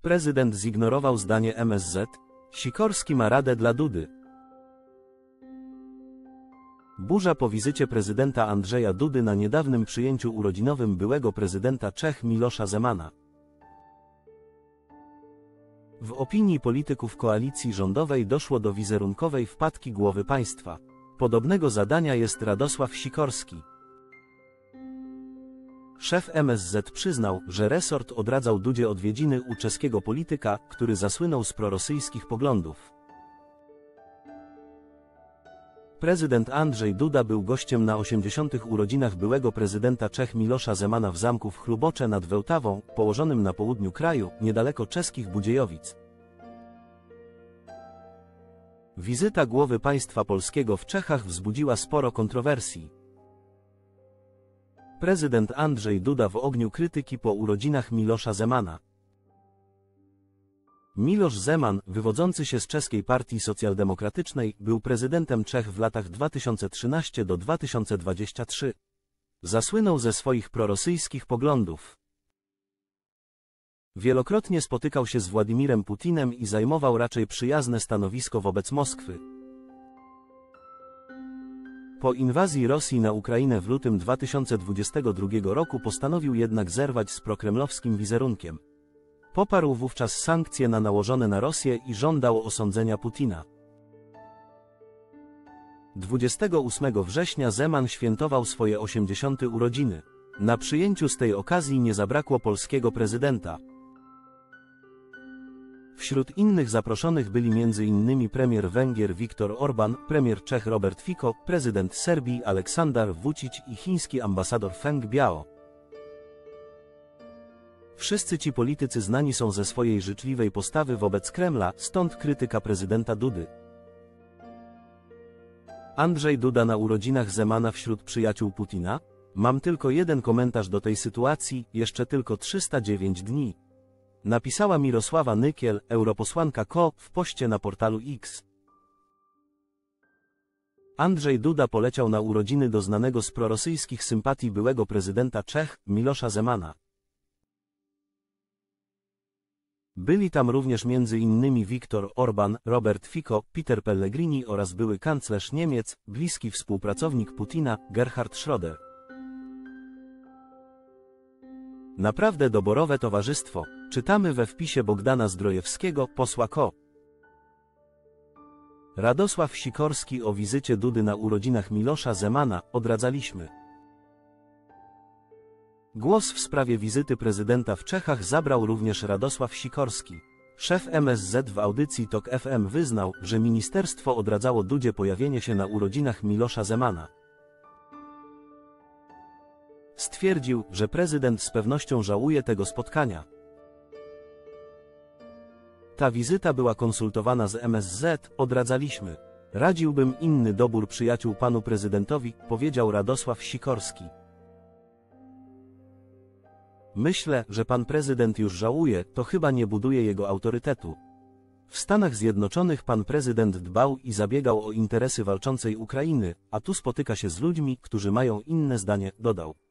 Prezydent zignorował zdanie MSZ. Sikorski ma radę dla Dudy. Burza po wizycie prezydenta Andrzeja Dudy na niedawnym przyjęciu urodzinowym byłego prezydenta Czech Milosza Zemana. W opinii polityków koalicji rządowej doszło do wizerunkowej wpadki głowy państwa. Podobnego zadania jest Radosław Sikorski. Szef MSZ przyznał, że resort odradzał Dudzie odwiedziny u czeskiego polityka, który zasłynął z prorosyjskich poglądów. Prezydent Andrzej Duda był gościem na 80. urodzinach byłego prezydenta Czech Milosza Zemana w zamku w Chlubocze nad Wełtawą, położonym na południu kraju, niedaleko czeskich Budziejowic. Wizyta głowy państwa polskiego w Czechach wzbudziła sporo kontrowersji. Prezydent Andrzej Duda w ogniu krytyki po urodzinach Milosza Zemana. Miloš Zeman, wywodzący się z czeskiej partii socjaldemokratycznej, był prezydentem Czech w latach 2013 do 2023. Zasłynął ze swoich prorosyjskich poglądów. Wielokrotnie spotykał się z Władimirem Putinem i zajmował raczej przyjazne stanowisko wobec Moskwy. Po inwazji Rosji na Ukrainę w lutym 2022 roku postanowił jednak zerwać z prokremlowskim wizerunkiem. Poparł wówczas sankcje nałożone na Rosję i żądał osądzenia Putina. 28 września Zeman świętował swoje 80. urodziny. Na przyjęciu z tej okazji nie zabrakło polskiego prezydenta. Wśród innych zaproszonych byli m.in. premier Węgier Viktor Orbán, premier Czech Robert Fico, prezydent Serbii Aleksandar Vučić i chiński ambasador Feng Biao. Wszyscy ci politycy znani są ze swojej życzliwej postawy wobec Kremla, stąd krytyka prezydenta Dudy. Andrzej Duda na urodzinach Zemana wśród przyjaciół Putina? Mam tylko jeden komentarz do tej sytuacji, jeszcze tylko 309 dni. Napisała Mirosława Nykiel, europosłanka KO, w poście na portalu X. Andrzej Duda poleciał na urodziny do znanego z prorosyjskich sympatii byłego prezydenta Czech, Milosza Zemana. Byli tam również m.in. Viktor Orbán, Robert Fico, Peter Pellegrini oraz były kanclerz Niemiec, bliski współpracownik Putina, Gerhard Schröder. Naprawdę doborowe towarzystwo, czytamy we wpisie Bogdana Zdrojewskiego, posła KO. Radosław Sikorski o wizycie Dudy na urodzinach Milosza Zemana, odradzaliśmy. Głos w sprawie wizyty prezydenta w Czechach zabrał również Radosław Sikorski. Szef MSZ w audycji TOK FM wyznał, że ministerstwo odradzało Dudzie pojawienie się na urodzinach Milosza Zemana. Stwierdził, że prezydent z pewnością żałuje tego spotkania. Ta wizyta była konsultowana z MSZ, odradzaliśmy. Radziłbym inny dobór przyjaciół panu prezydentowi, powiedział Radosław Sikorski. Myślę, że pan prezydent już żałuje, to chyba nie buduje jego autorytetu. W Stanach Zjednoczonych pan prezydent dbał i zabiegał o interesy walczącej Ukrainy, a tu spotyka się z ludźmi, którzy mają inne zdanie, dodał.